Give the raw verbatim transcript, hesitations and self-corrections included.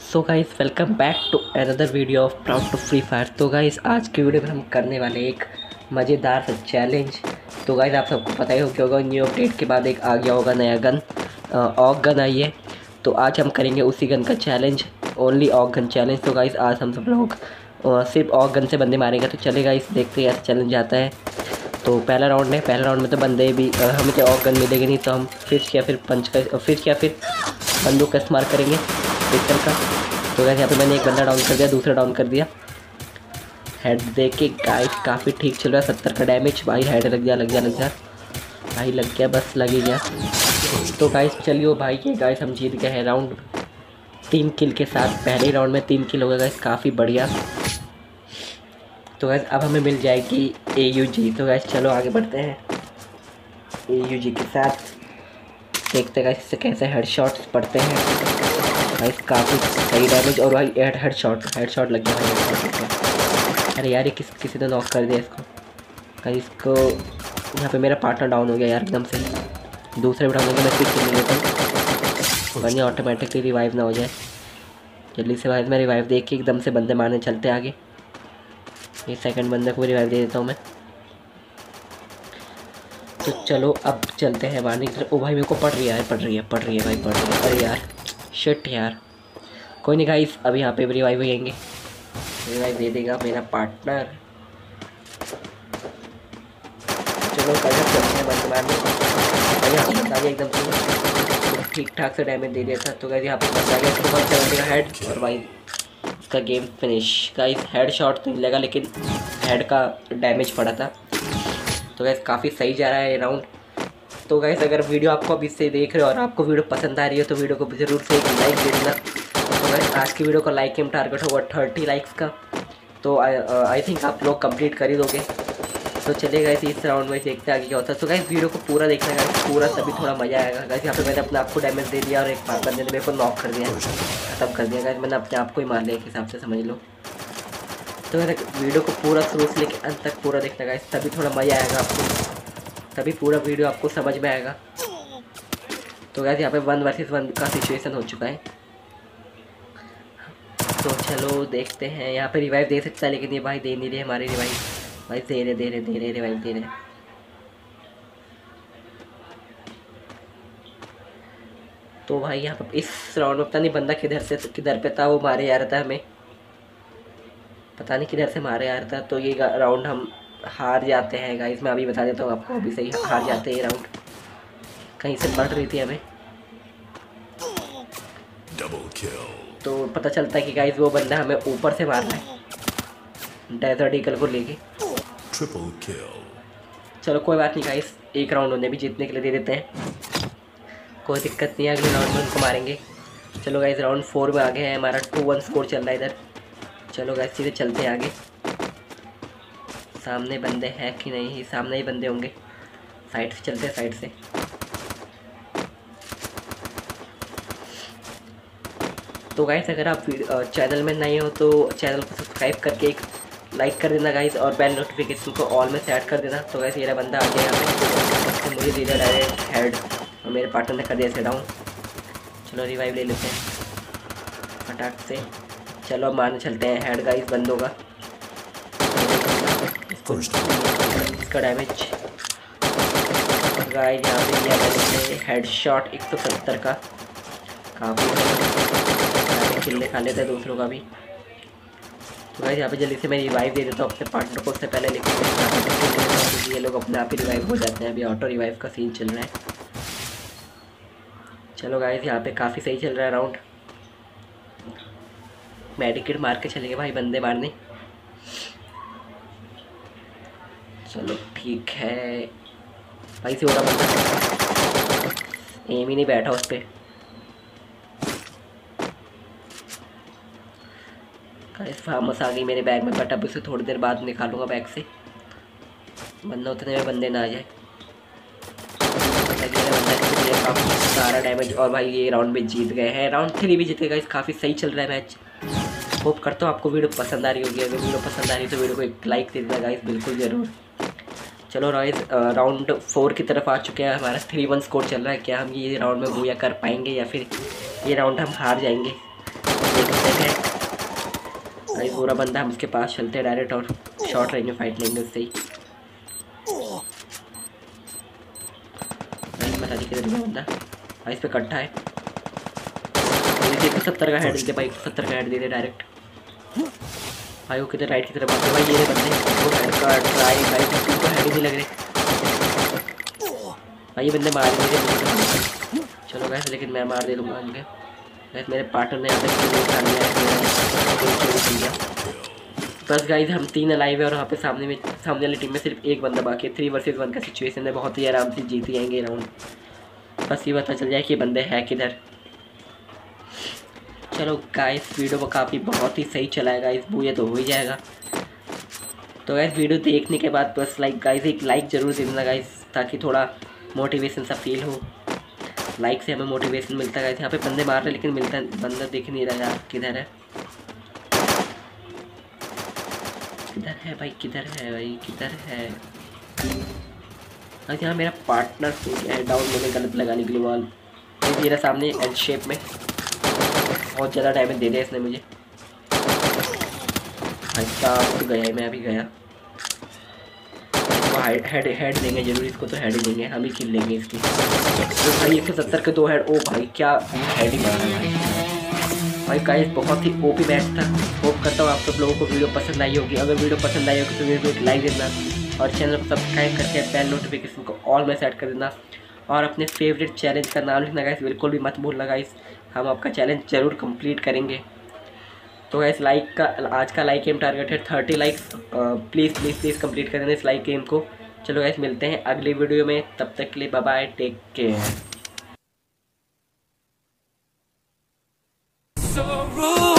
So guys welcome back to another video of proud to free fire. तो guys आज की video में हम करने वाले एक मज़ेदार सा चैलेंज। तो गाइस आप सबको पता ही हो क्या होगा, न्यू अपडेट के बाद एक आ गया होगा नया गन, ऑग गन आई है। तो आज हम करेंगे उसी गन का challenge, only AUG gun challenge. तो गाइस आज हम सब लोग अ, सिर्फ ऑग गन से बंदे मारेंगे। तो चले गाइस देखते हैं ऐसा चैलेंज आता है। तो पहला राउंड है, पहला राउंड में तो बंदे भी अ, हमें तो ऑग गन मिलेगी नहीं, तो हम फिर क्या फिर पंच का फिर क्या फिर बंदूक का इस्तेमाल करेंगे पिस्टल का। तो गाइस यहाँ पे मैंने एक बंदा डाउन कर दिया, दूसरा डाउन कर दिया। हेड देख के गाइस काफ़ी ठीक चल रहा है, सत्तर का डैमेज। भाई हेड लग गया लग गया लग गया भाई लग गया, बस लग ही गया। तो गाइस चलिए भाई ये गाइस हम जीत गए हैं राउंड तीन किल के साथ। पहले ही राउंड में तीन किल हो गया गाइस, काफ़ी बढ़िया। तो गाइस अब हमें मिल जाएगी ए यू जी। तो गाइस चलो आगे बढ़ते हैं ए यू जी के साथ, देखते हैं गाइस इससे कैसे हेड शॉट्स पड़ते हैं। गाइस काफ़ी सही डैमेज, और भाई head head shot head shot लग गया भाई, हेड शॉट लग गया। अरे यार ये किस किसी ने नॉक कर दिया इसको। गाइस इसको यहाँ पे मेरा पार्टनर डाउन हो गया यार एकदम से। दूसरे उठाने के मैं फिर खेल लेता हूँ, वरना ऑटोमेटिकली रिवाइव ना हो जाए। जल्दी से भाई मैं रिवाइव देख के एकदम से बंदे मारने चलते आगे। ये सेकंड बंदे को भी रिवाइव दे देता हूँ मैं। तो चलो अब चलते हैं मारने की तरफ। ओ भाई मेरे को पड़ रही है पड़ रही है पड़ रही है भाई पड़ रही है। अरे यार शिट यार, कोई नहीं गाइस अब यहाँ पे भी रिवाइव होंगे, रिवाइव दे देगा मेरा पार्टनर। चलो कलर चलते हैं बंद मारने। भाई यहाँ पे बंदा एकदम से ठीक ठाक से डैमेज दे दिया था। तो गाइस यहाँ पे बंदा गया इसको बहुत चल देगा हेड, और भाई इसका game finish. Guys head shot तो नहीं लगा लेकिन हेड का डैमेज पड़ा था। तो गाइस काफ़ी सही जा रहा है ये राउंड। तो गाइस अगर वीडियो आपको अभी से देख रहे हो और आपको वीडियो पसंद आ रही है तो वीडियो को ज़रूर से एक लाइक दे देना। तो गाइस आज की वीडियो का लाइक के टारगेट होगा थर्टी लाइक्स का, तो आई थिंक आप लोग कंप्लीट कर ही दोगे। तो चलिए गाइस इस राउंड में देखते हैं आगे क्या होता है। तो गाइस वीडियो को पूरा देखना गाइस, पूरा तभी थोड़ा मज़ा आएगा। गाइस यहाँ पे मैंने अपने आप को डैमेज दे दिया और एक बार बंदे ने मेरे को नॉक कर दिया, ख़त्म कर दिया। गाइस मैंने अपने आप को ही मार लिया एक हिसाब से, समझ लो। तो वीडियो को पूरा शुरू से लेकर अंत तक पूरा देखना गाइस, तभी थोड़ा मज़ा आएगा आपको, तभी पूरा वीडियो आपको समझ में आएगा। तो गाइस यहाँ पे वन वर्सेस वन का सिचुएशन हो चुका है। तो चलो देखते हैं, यहाँ पे रिवाइव दे सकता है लेकिन ये भाई दे नहीं रहे हमारे रिवाइव। भाई दे रहे दे रहे दे रहे रिवाइव दे रहे। तो भाई यहाँ पे इस राउंड में पता नहीं बंदा किधर से किधर पे था, वो मारे आ रहा था हमें, पता नहीं किधर से मारे आ रहा था। तो ये राउंड हम हार जाते हैं गाइस, मैं अभी बता देता हूँ आपको, अभी सही हार जाते हैं ये राउंड। कहीं से पड़ रही थी हमें, तो पता चलता है कि गाइस वो बंदा हमें ऊपर से मार रहा है डेजर्ट ईगल को लेके। चलो कोई बात नहीं गाइस, एक राउंड उन्हें भी जीतने के लिए दे देते हैं, कोई दिक्कत नहीं है, अगले राउंड में उनको मारेंगे। चलो गाइस राउंड फोर में आ गए हैं, हमारा टू वन स्कोर चल रहा है इधर। चलो गाइस सीधे चलते हैं आगे। सामने बंदे हैं कि नहीं, सामने ही बंदे होंगे। साइड से चलते हैं, साइड से। तो गाइस अगर आप चैनल में नए हो तो चैनल को सब्सक्राइब करके एक लाइक कर देना गाइस, और बेल नोटिफिकेशन को ऑल में सेट कर देना। तो गाइस ये बंदा आ गया यहाँ पे, मुझे दे दिया डायरेक्ट हेड और मेरे पार्टनर ने कर दिया ऐसे डाउन। चलो रिवाइव ले लेते हैं फटाक से। चलो मारने चलते हैं हेड गाइस बंदों का, इसका डैमेज गाइस यहाँ पे दिया मैंने हेड शॉट एक सौ सत्तर का, काफ़ी किल्ले खा लेते हैं दूसरों का भी। तो गाइस यहाँ पे जल्दी से मैं रिवाइव दे देता हूँ अपने पार्टनर को उससे पहले, लेकिन ये लोग अपने आप ही रिवाइव हो जाते हैं। अभी ऑटो रिवाइव का सीन चल रहा है। चलो गाइस यहाँ पे काफ़ी सही चल रहा है राउंड, मेडिकेट मार के चलेंगे भाई बंदे मारने। चलो ठीक है भाई, से होगा बंदा, एम ही नहीं बैठा उस पर। गाइस फार्मस आ गई मेरे बैग में, बट अब उसे थोड़ी देर बाद निकालूंगा बैग से, बंदा उतने में बंदे ना आ जाए। काफ़ी सारा डैमेज, और भाई ये राउंड में जीत गए हैं, राउंड थ्री भी जीते गाइस। काफ़ी सही चल रहा है मैच। होप करता हूँ आपको वीडियो पसंद आ रही होगी, अगर वीडियो पसंद आ रही है तो वीडियो को एक लाइक दे देना गाइस, बिल्कुल ज़रूर। चलो गाइस राउंड फोर की तरफ आ चुके हैं, हमारा थ्री वन स्कोर चल रहा है। क्या हम ये राउंड में बूया कर पाएंगे या फिर ये राउंड हम हार जाएंगे, देखते भाई पूरा बंदा, हम उसके पास चलते हैं डायरेक्ट और शॉर्ट रेंज में फाइट लेंगे उससे ही। भाई बता दी किधर गया बंदा। भाई इस पे कट्ठा है, एक सौ सत्तर का हेड दे भाई, एक सौ सत्तर का हेड दे दे डायरेक्ट। भाई वो किधर राइट की तरफ आते भाई, ये बंदे वो हेड का ट्राई भाई को हेड ही नहीं लग रहे भाई, ये बंदे मार नहीं रहे। चलो गैस लेकिन मैं मार दे दूँगा उनके। गैस मेरे पार्टनर ने यहाँ पे खा लिया। बस गाइस हम तीन अलाइव है और वहाँ पे सामने में सामने वाली टीम में सिर्फ एक बंदा बाकी है। थ्री वर्सेस वन का सिचुएशन है, बहुत ही आराम से जीत जाएंगे राउंड। बस ये पता चल जाए कि ये बंदे हैं किधर। चलो गाइस वीडियो को काफ़ी बहुत ही सही चला है गाइस, वो ये तो हो ही जाएगा। तो गाइस वीडियो देखने के बाद बस लाइक गाइस एक लाइक ज़रूर दे देना गाइस, ताकि थोड़ा मोटिवेशन सा फील हो। लाइक से हमें मोटिवेशन मिलता है गाइस। यहाँ पे बंदे मार रहे लेकिन मिलता बंदा दिख नहीं रहा यार, किधर है किधर है भाई, किधर है भाई, किधर है। हाँ यहाँ मेरा पार्टनर हो गया है डाउन, मैंने गलत लगाने के लिए वॉल। मेरा सामने एल शेप में बहुत ज़्यादा डैमेज दे दिया इसने मुझे। भाई साहब तो गया ही, मैं अभी गया। इसको हेड हेड हेड देंगे जरूर, इसको तो हेड ही देंगे, हम ही किल लेंगे इसकी। तो भाई एक सौ सत्तर के दो हेड, ओ भाई क्या हेड ही मारा भाई। भाई गाइस बहुत ही ओपी मैच था। होप करता हूँ आप सब लोगों को वीडियो पसंद आई होगी। अगर वीडियो पसंद आई होगी तो वीडियो को एक लाइक देना और चैनल को सब्सक्राइब करके बेल नोटिफिकेशन को ऑल में सेट कर देना और अपने फेवरेट चैलेंज का नाम लिखना गाइस, बिल्कुल भी मत भूलना गाइस, हम आपका चैलेंज ज़रूर कंप्लीट करेंगे। तो गाइस लाइक का आज का लाइक गेम टारगेट है thirty likes, please please please complete कर देना इस लाइक गेम को। चलो गाइस मिलते हैं अगली वीडियो में, तब तक के लिए बाय बाय, टेक केयर।